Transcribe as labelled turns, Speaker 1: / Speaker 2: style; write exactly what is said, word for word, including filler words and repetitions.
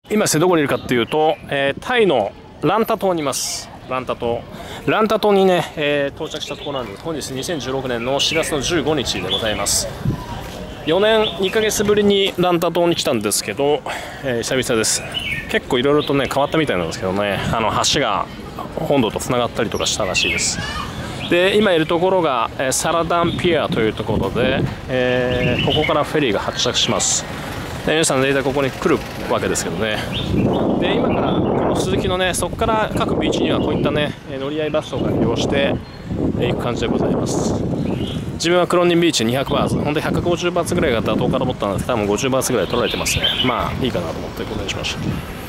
Speaker 1: 今どこにいるかっていうと、えー、タイのランタ島にいます。ランタ島ランタ島にね、えー、到着したところなんです。本日にせんじゅうろくねんのしがつのじゅうごにちでございます。よねんにかげつぶりにランタ島に来たんですけど、えー、久々です。結構いろいろとね変わったみたいなんですけどね、あの橋が本土とつながったりとかしたらしいです。で今いるところが、えー、サラダンピアというところで、えー、ここからフェリーが発着します。で皆さん大体ここに来るわけですけどね。で今からこの鈴木のね、そこから各ビーチにはこういったね乗り合いバスとか利用して行く感じでございます。自分はクロンニンビーチにひゃくバーツ、ほんとひゃくごじゅうバーツぐらいが妥当かと思ったんですけど、多分ごじゅうバーツぐらい取られてますね。まあいいかなと思ってこれにしました。